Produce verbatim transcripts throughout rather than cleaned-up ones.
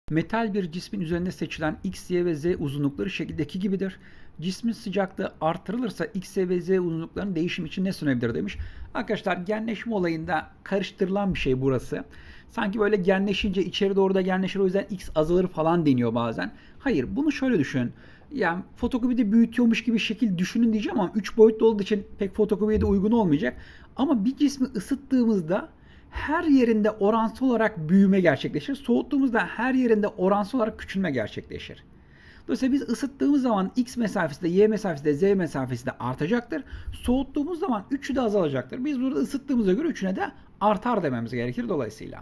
Metal bir cismin üzerinde seçilen X, Y ve Z uzunlukları şekildeki gibidir. Cismin sıcaklığı artırılırsa X, Y ve Z uzunluklarının değişim için ne sunabilir demiş. Arkadaşlar genleşme olayında karıştırılan bir şey burası. Sanki böyle genleşince içeri doğru da genleşir, o yüzden X azalır falan deniyor bazen. Hayır, bunu şöyle düşün. Yani fotokopide büyütüyormuş gibi şekil düşünün diyeceğim ama üç boyutlu olduğu için pek fotokopiye de uygun olmayacak. Ama bir cismi ısıttığımızda her yerinde oransal olarak büyüme gerçekleşir. Soğuttuğumuzda her yerinde oransal olarak küçülme gerçekleşir. Dolayısıyla biz ısıttığımız zaman X mesafesi de Y mesafesi de Z mesafesi de artacaktır. Soğuttuğumuz zaman üçü de azalacaktır. Biz burada ısıttığımıza göre üçüne de artar dememiz gerekir dolayısıyla.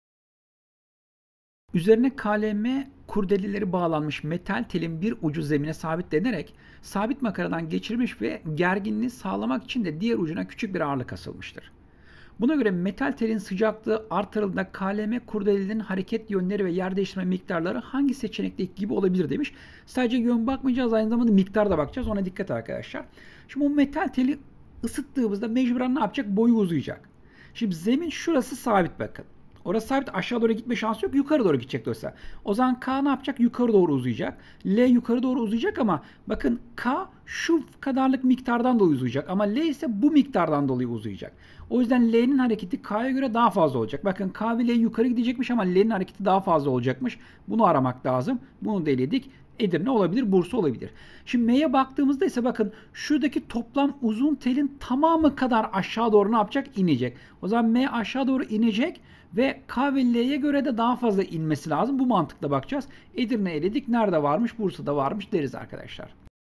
Üzerine K L M kurdeleleri bağlanmış metal telin bir ucu zemine sabitlenerek sabit makaradan geçirilmiş ve gerginliği sağlamak için de diğer ucuna küçük bir ağırlık asılmıştır. Buna göre metal telin sıcaklığı artırıldığında K L M kurdelerinin hareket yönleri ve yer değiştirme miktarları hangi seçenekteki gibi olabilir demiş. Sadece yön bakmayacağız, aynı zamanda miktar da bakacağız. Ona dikkat arkadaşlar. Şimdi bu metal teli ısıttığımızda mecburen ne yapacak? Boyu uzayacak. Şimdi zemin şurası sabit bakın. Orası sabit, aşağı doğru gitme şansı yok. Yukarı doğru gidecek dolayısıyla. O zaman K ne yapacak? Yukarı doğru uzayacak. L yukarı doğru uzayacak ama bakın K şu kadarlık miktardan dolayı uzayacak. Ama L ise bu miktardan dolayı uzayacak. O yüzden L'nin hareketi K'ya göre daha fazla olacak. Bakın K ve L yukarı gidecekmiş ama L'nin hareketi daha fazla olacakmış. Bunu aramak lazım. Bunu da eledik. Edirne olabilir, Bursa olabilir. Şimdi M'ye baktığımızda ise bakın şuradaki toplam uzun telin tamamı kadar aşağı doğru ne yapacak? İnecek. O zaman M aşağı doğru inecek ve K ve L'ye göre de daha fazla inmesi lazım. Bu mantıkla bakacağız. Edirne eledik. Nerede varmış? Bursa'da varmış deriz arkadaşlar.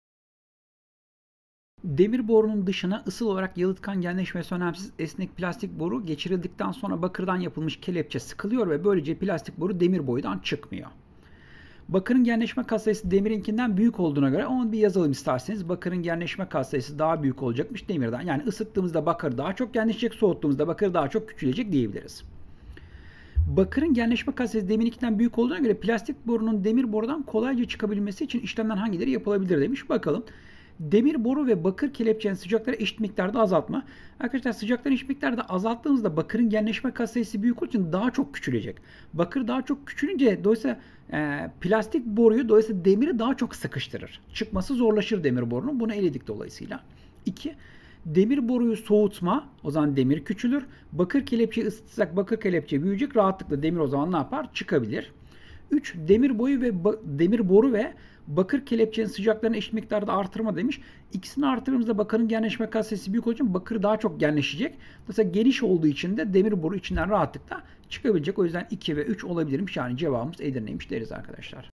Demir borunun dışına ısıl olarak yalıtkan genleşmesi önemsiz esnek plastik boru geçirildikten sonra bakırdan yapılmış kelepçe sıkılıyor ve böylece plastik boru demir boyundan çıkmıyor. Bakırın genleşme katsayısı demirinkinden büyük olduğuna göre onu bir yazalım isterseniz. Bakırın genleşme katsayısı daha büyük olacakmış demirden. Yani ısıttığımızda bakır daha çok genleşecek, soğuttuğumuzda bakır daha çok küçülecek diyebiliriz. Bakırın genleşme katsayısı demirinkinden büyük olduğuna göre plastik borunun demir borudan kolayca çıkabilmesi için işlemden hangileri yapılabilir demiş. Bakalım. Demir boru ve bakır kelepçenin sıcakları eşit miktarda azaltma. Arkadaşlar sıcakları eşit miktarda azalttığımızda bakırın genleşme katsayısı büyük olduğu için daha çok küçülecek. Bakır daha çok küçülünce dolayısıyla e, plastik boruyu dolayısıyla demiri daha çok sıkıştırır. Çıkması zorlaşır demir borunun. Bunu eledik dolayısıyla. iki. Demir boruyu soğutma. O zaman demir küçülür. Bakır kelepçeyi ısıtırsak bakır kelepçe büyüyecek. Rahatlıkla demir o zaman ne yapar? Çıkabilir. üç. Demir boyu ve demir boru ve bakır kelepçenin sıcaklarını eşit miktarda artırma demiş. İkisini artırdığımızda bakırın genleşme katsayısı büyük olduğu için bakır daha çok genleşecek. Mesela geniş olduğu için de demir boru içinden rahatlıkla çıkabilecek. O yüzden iki ve üç olabilirmiş. Yani cevabımız Edirne'ymiş deriz arkadaşlar.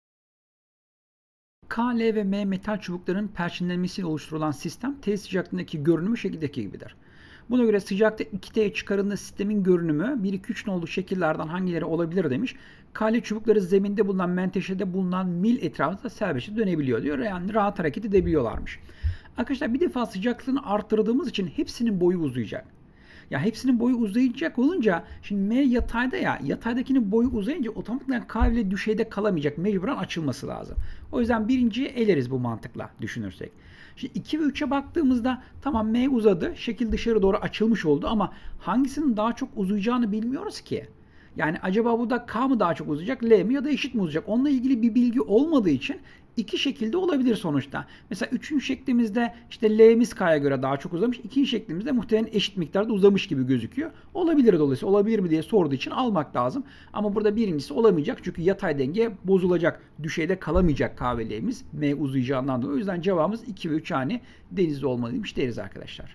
K, L ve M metal çubukların perçinlenmesiyle oluşturulan sistem T sıcaklığındaki görünümü şekildeki gibidir. Buna göre sıcaklıkta iki T'ye çıkarıldığında sistemin görünümü bir, iki, üç nolu şekillerden hangileri olabilir demiş. K L çubukları zeminde bulunan menteşede bulunan mil etrafında serbestçe dönebiliyor diyor. Yani rahat hareket edebiliyorlarmış. Arkadaşlar bir defa sıcaklığını arttırdığımız için hepsinin boyu uzayacak. Ya hepsinin boyu uzayacak olunca şimdi M yatayda ya yataydakinin boyu uzayınca otomatikman K ile düşeyde kalamayacak. Mecburen açılması lazım. O yüzden birinciyi eleriz bu mantıkla düşünürsek. Şimdi iki ve üçe baktığımızda tamam M uzadı. Şekil dışarı doğru açılmış oldu ama hangisinin daha çok uzayacağını bilmiyoruz ki. Yani acaba bu da K mı daha çok uzayacak, L mi ya da eşit mi uzayacak? Onunla ilgili bir bilgi olmadığı için iki şekilde olabilir sonuçta. Mesela üçüncü şeklimizde işte L'miz K'ya göre daha çok uzamış. İkinci şeklimizde muhtemelen eşit miktarda uzamış gibi gözüküyor. Olabilir dolayısıyla. Olabilir mi diye sorduğu için almak lazım. Ama burada birincisi olamayacak. Çünkü yatay denge bozulacak. Düşeyde kalamayacak K ve L'miz. M uzayacağından dolayı. O yüzden cevabımız iki ve üç hani denizde olmalıymış deriz arkadaşlar.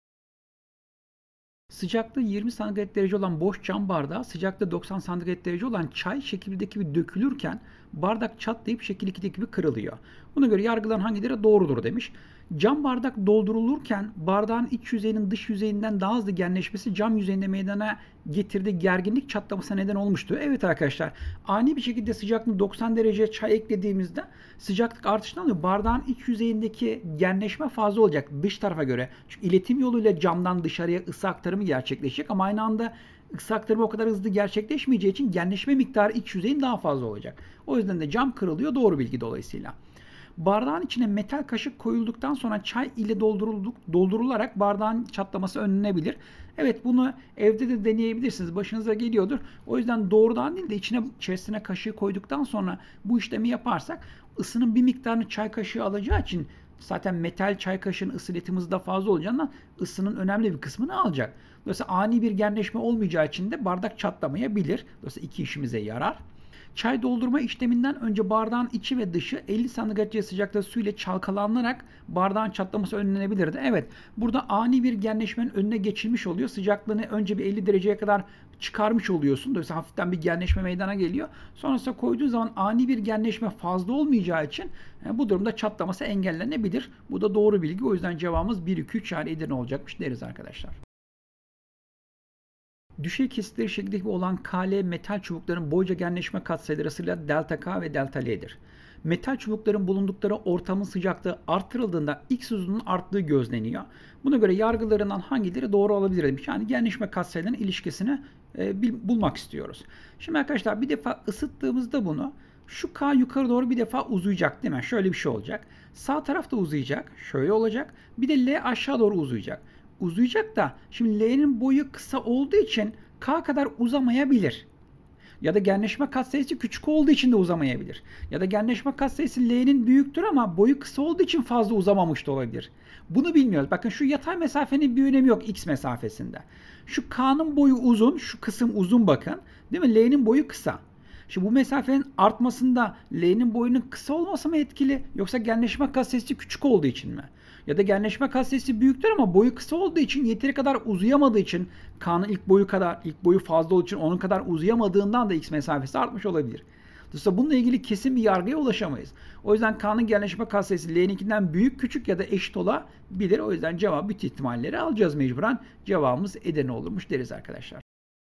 Sıcaklığı yirmi santigrat derece olan boş cam bardağa sıcaklığı doksan santigrat derece olan çay şekildeki gibi dökülürken bardak çatlayıp şekil ikideki gibi kırılıyor. Buna göre yargılanan hangileri doğrudur demiş. Cam bardak doldurulurken bardağın iç yüzeyinin dış yüzeyinden daha hızlı genleşmesi cam yüzeyinde meydana getirdiği gerginlik çatlamasına neden olmuştu. Evet arkadaşlar, ani bir şekilde sıcaklığı doksan derece çay eklediğimizde sıcaklık artışından dolayı bardağın iç yüzeyindeki genleşme fazla olacak dış tarafa göre. Çünkü iletim yoluyla camdan dışarıya ısı aktarımı gerçekleşecek ama aynı anda ısı aktarımı o kadar hızlı gerçekleşmeyeceği için genleşme miktarı iç yüzeyin daha fazla olacak. O yüzden de cam kırılıyor, doğru bilgi dolayısıyla. Bardağın içine metal kaşık koyulduktan sonra çay ile doldurulduk, doldurularak bardağın çatlaması önlenebilir. Evet, bunu evde de deneyebilirsiniz. Başınıza geliyordur. O yüzden doğrudan değil de içine içerisine kaşığı koyduktan sonra bu işlemi yaparsak ısının bir miktarını çay kaşığı alacağı için zaten metal çay kaşığının ısı iletimi hızı da fazla olacağından ısının önemli bir kısmını alacak. Dolayısıyla ani bir genleşme olmayacağı için de bardak çatlamayabilir. Dolayısıyla iki işimize yarar. Çay doldurma işleminden önce bardağın içi ve dışı elli santigrat sıcaklıkta su ile çalkalanarak bardağın çatlaması önlenebilirdi. Evet, burada ani bir genleşmenin önüne geçilmiş oluyor. Sıcaklığını önce bir elli dereceye kadar çıkarmış oluyorsun. Dolayısıyla hafiften bir genleşme meydana geliyor. Sonrasında koyduğun zaman ani bir genleşme fazla olmayacağı için yani bu durumda çatlaması engellenebilir. Bu da doğru bilgi. O yüzden cevabımız bir, iki, üç yani Edirne olacakmış deriz arkadaşlar. Düşey kesitleri şeklindeki olan K L metal çubukların boyca genleşme katsayıları sırasıyla delta K ve delta L'dir. Metal çubukların bulundukları ortamın sıcaklığı artırıldığında X uzunluğunun arttığı gözleniyor. Buna göre yargılarından hangileri doğru olabilir demiş. Yani genleşme katsayılarının ilişkisini e, bil, bulmak istiyoruz. Şimdi arkadaşlar bir defa ısıttığımızda bunu şu K yukarı doğru bir defa uzayacak değil mi? Şöyle bir şey olacak. Sağ taraf da uzayacak. Şöyle olacak. Bir de L aşağı doğru uzayacak. Uzayacak da şimdi L'nin boyu kısa olduğu için K kadar uzamayabilir. Ya da genleşme katsayısı küçük olduğu için de uzamayabilir. Ya da genleşme katsayısı L'nin büyüktür ama boyu kısa olduğu için fazla uzamamış da olabilir. Bunu bilmiyoruz. Bakın şu yatay mesafenin bir önemi yok X mesafesinde. Şu K'nın boyu uzun, şu kısım uzun bakın. Değil mi? L'nin boyu kısa. Şimdi bu mesafenin artmasında L'nin boyunun kısa olması mı etkili yoksa genleşme katsayısı küçük olduğu için mi? Ya da genleşme katsayısı büyüktür ama boyu kısa olduğu için yeteri kadar uzayamadığı için K'nın ilk boyu kadar ilk boyu fazla olduğu için onun kadar uzayamadığından da X mesafesi artmış olabilir. Dolayısıyla bununla ilgili kesin bir yargıya ulaşamayız. O yüzden K'nın genleşme katsayısı L'ninkinden büyük, küçük ya da eşit olabilir. O yüzden cevabı bütün ihtimalleri alacağız mecburen. Cevabımız Edirne olurmuş deriz arkadaşlar.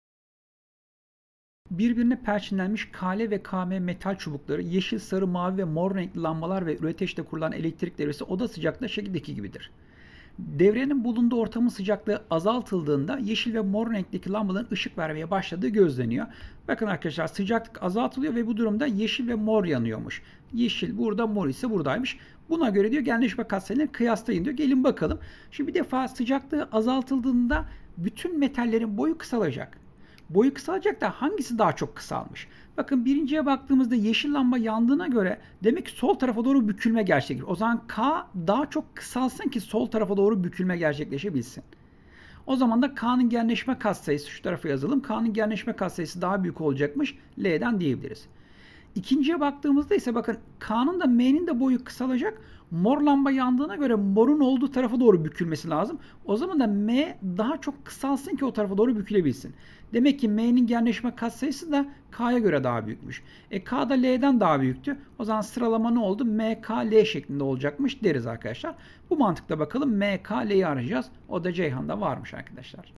Birbirine perçinlenmiş K L ve K M metal çubukları yeşil, sarı, mavi ve mor renkli lambalar ve üreteçte kurulan elektrik devresi oda sıcaklığı şekildeki gibidir. Devrenin bulunduğu ortamın sıcaklığı azaltıldığında yeşil ve mor renkteki lambaların ışık vermeye başladığı gözleniyor. Bakın arkadaşlar sıcaklık azaltılıyor ve bu durumda yeşil ve mor yanıyormuş. Yeşil burada, mor ise buradaymış. Buna göre diyor genleşme katsayılarını kıyaslayın diyor. Gelin bakalım. Şimdi bir defa sıcaklığı azaltıldığında bütün metallerin boyu kısalacak. Boyu kısalacak da hangisi daha çok kısalmış? Bakın birinciye baktığımızda yeşil lamba yandığına göre demek ki sol tarafa doğru bükülme gerçekleşir. O zaman K daha çok kısalsın ki sol tarafa doğru bükülme gerçekleşebilsin. O zaman da K'nın genleşme katsayısı şu tarafa yazalım. K'nın genleşme katsayısı daha büyük olacakmış. L'den diyebiliriz. İkinciye baktığımızda ise bakın K'nın da M'nin de boyu kısalacak. Mor lamba yandığına göre morun olduğu tarafa doğru bükülmesi lazım. O zaman da M daha çok kısalsın ki o tarafa doğru bükülebilsin. Demek ki M'nin genleşme katsayısı da K'ya göre daha büyükmüş. E K da L'den daha büyüktü. O zaman sıralama ne oldu? M, K, L şeklinde olacakmış deriz arkadaşlar. Bu mantıkla bakalım M, K, L'yi arayacağız. O da Ceyhan'da varmış arkadaşlar.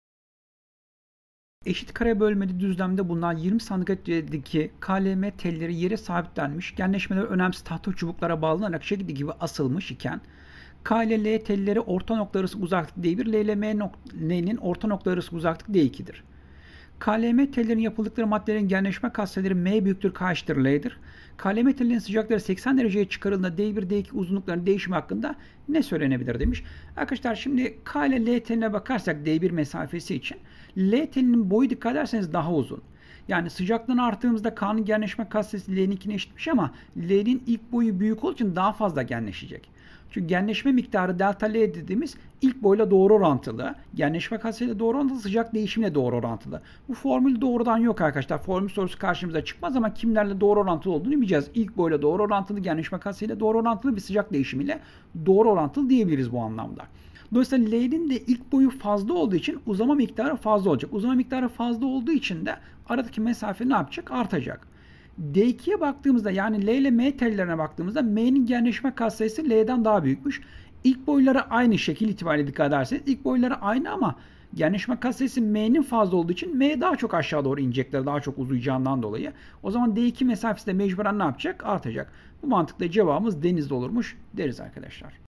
Eşit kare bölmeli düzlemde bulunan yirmi santigratredeki K L M telleri yere sabitlenmiş, genleşmeleri önemsiz tahta çubuklara bağlanarak şekilde gibi asılmış iken K ile L telleri orta nokta arası uzaklık D bir, L ile M'nin orta nokta arası uzaklık D iki'dir. K L M tellerin yapıldıkları maddelerin genleşme katsayıları M büyüktür K eşittir L'dir. K L M tellerinin sıcaklıkları seksen dereceye çıkarıldığında D bir, D iki uzunluklarının değişimi hakkında ne söylenebilir demiş. Arkadaşlar şimdi K ile L teline bakarsak D bir mesafesi için L telinin boyu dikkat ederseniz daha uzun. Yani sıcaklığını arttığımızda K'nın genleşme katsayısı L'ninkine eşitmiş ama L'nin ilk boyu büyük olduğu için daha fazla genleşecek. Çünkü genleşme miktarı delta L dediğimiz ilk boyla doğru orantılı. Genleşme katsayıyla doğru orantılı, sıcak değişimle doğru orantılı. Bu formül doğrudan yok arkadaşlar. Formül sorusu karşımıza çıkmaz ama kimlerle doğru orantılı olduğunu bileceğiz. İlk boyla doğru orantılı, genleşme katsayıyla doğru orantılı, bir sıcak değişimiyle doğru orantılı diyebiliriz bu anlamda. Dolayısıyla L'nin de ilk boyu fazla olduğu için uzama miktarı fazla olacak. Uzama miktarı fazla olduğu için de aradaki mesafe ne yapacak? Artacak. D iki'ye baktığımızda yani L ile M tellerine baktığımızda M'nin genleşme katsayısı L'den daha büyükmüş. İlk boyları aynı şekil itibariyle dikkat ederseniz ilk boyları aynı ama genleşme katsayısı M'nin fazla olduğu için M daha çok aşağı doğru inecekler, daha çok uzayacağından dolayı. O zaman D iki mesafesi de mecburen ne yapacak? Artacak. Bu mantıkla cevabımız denizde olurmuş deriz arkadaşlar.